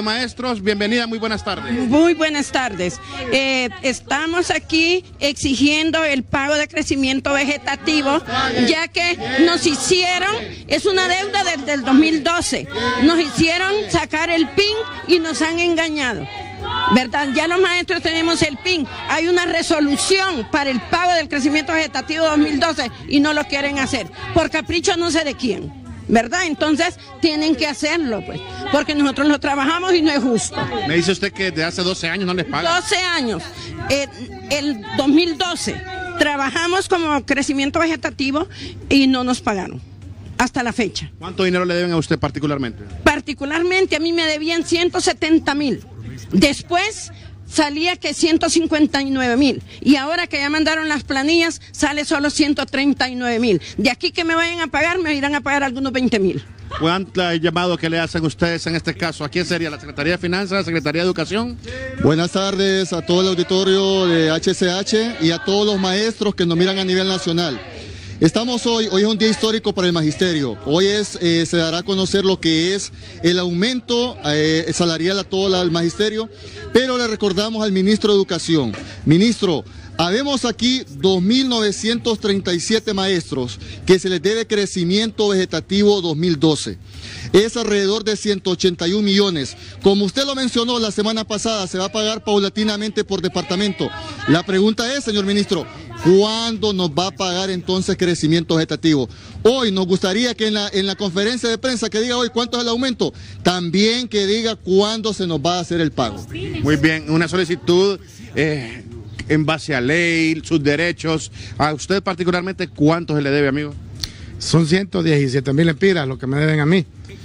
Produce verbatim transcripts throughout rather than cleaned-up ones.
Maestros, bienvenida, muy buenas tardes. Muy buenas tardes. Eh, estamos aquí exigiendo el pago de crecimiento vegetativo, ya que nos hicieron, es una deuda desde el dos mil doce, nos hicieron sacar el P I N y nos han engañado. ¿Verdad? Ya los maestros tenemos el P I N, hay una resolución para el pago del crecimiento vegetativo dos mil doce y no lo quieren hacer, por capricho no sé de quién, ¿verdad? Entonces tienen que hacerlo, pues, porque nosotros lo trabajamos y no es justo. Me dice usted que desde hace doce años no les pagan. doce años, eh, el dos mil doce, trabajamos como crecimiento vegetativo y no nos pagaron. Hasta la fecha. ¿Cuánto dinero le deben a usted particularmente? Particularmente a mí me debían ciento setenta mil. Después salía que ciento cincuenta y nueve mil. Y ahora que ya mandaron las planillas, sale solo ciento treinta y nueve mil. De aquí que me vayan a pagar, me irán a pagar algunos veinte mil. ¿Cuánto el llamado que le hacen ustedes en este caso? ¿A quién sería? ¿La Secretaría de Finanzas, la Secretaría de Educación? Buenas tardes a todo el auditorio de H C H y a todos los maestros que nos miran a nivel nacional. Estamos hoy, hoy es un día histórico para el magisterio. Hoy es, eh, se dará a conocer lo que es el aumento eh, salarial a todo el magisterio, pero le recordamos al ministro de Educación. Ministro, habemos aquí dos mil novecientos treinta y siete maestros que se les debe crecimiento vegetativo dos mil doce. Es alrededor de ciento ochenta y un millones. Como usted lo mencionó la semana pasada, se va a pagar paulatinamente por departamento. La pregunta es, señor ministro, ¿cuándo nos va a pagar entonces crecimiento vegetativo? Hoy nos gustaría que en la, en la conferencia de prensa que diga hoy cuánto es el aumento, también que diga cuándo se nos va a hacer el pago. Muy bien, una solicitud eh, en base a ley, sus derechos. A usted particularmente, ¿cuánto se le debe, amigo? Son ciento diecisiete mil empiras lo que me deben a mí,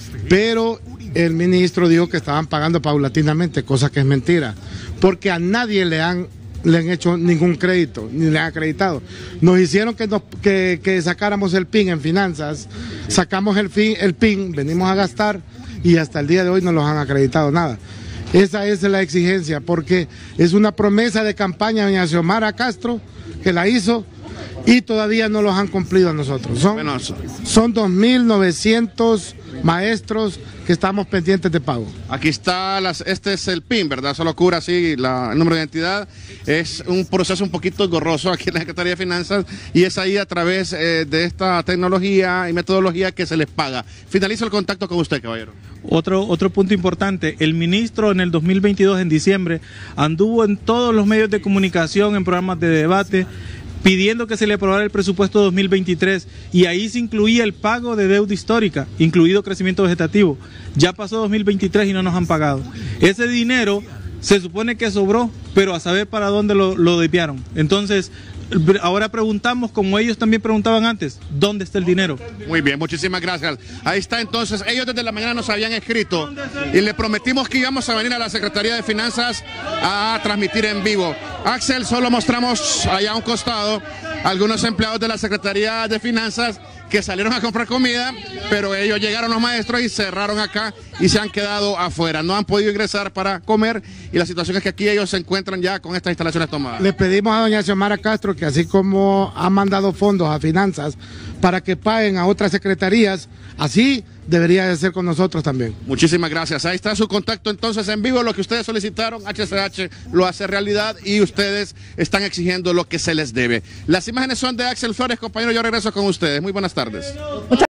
pero el ministro dijo que estaban pagando paulatinamente, cosa que es mentira, porque a nadie le han, le han hecho ningún crédito, ni le han acreditado. Nos hicieron que, nos, que, que sacáramos el P I N en finanzas, sacamos el, el P I N, venimos a gastar y hasta el día de hoy no los han acreditado nada. Esa es la exigencia, porque es una promesa de campaña de doña Xiomara Castro, que la hizo, y todavía no los han cumplido a nosotros. Son, bueno, son dos mil novecientos maestros que estamos pendientes de pago. Aquí está, las, este es el P I N, ¿verdad? Solo cura así la, el número de identidad. Es un proceso un poquito engorroso aquí en la Secretaría de Finanzas y es ahí a través eh, de esta tecnología y metodología que se les paga. Finalizo el contacto con usted, caballero. Otro, otro punto importante, el ministro en el dos mil veintidós, en diciembre, anduvo en todos los medios de comunicación, en programas de debate, pidiendo que se le aprobara el presupuesto dos mil veintitrés y ahí se incluía el pago de deuda histórica, incluido crecimiento vegetativo. Ya pasó dos mil veintitrés y no nos han pagado. Ese dinero se supone que sobró, pero a saber para dónde lo, lo desviaron. Entonces, ahora preguntamos, como ellos también preguntaban antes, ¿dónde está el dinero? Muy bien, muchísimas gracias. Ahí está entonces, ellos desde la mañana nos habían escrito y le prometimos que íbamos a venir a la Secretaría de Finanzas a transmitir en vivo. Axel, solo mostramos allá a un costado algunos empleados de la Secretaría de Finanzas que salieron a comprar comida, pero ellos llegaron los maestros y cerraron acá y se han quedado afuera. No han podido ingresar para comer y la situación es que aquí ellos se encuentran ya con estas instalaciones tomadas. Le pedimos a doña Xiomara Castro que así como ha mandado fondos a finanzas para que paguen a otras secretarías, así debería de ser con nosotros también. Muchísimas gracias. Ahí está su contacto entonces en vivo. Lo que ustedes solicitaron, H C H lo hace realidad y ustedes están exigiendo lo que se les debe. Las imágenes son de Axel Flores, compañero. Yo regreso con ustedes. Muy buenas tardes.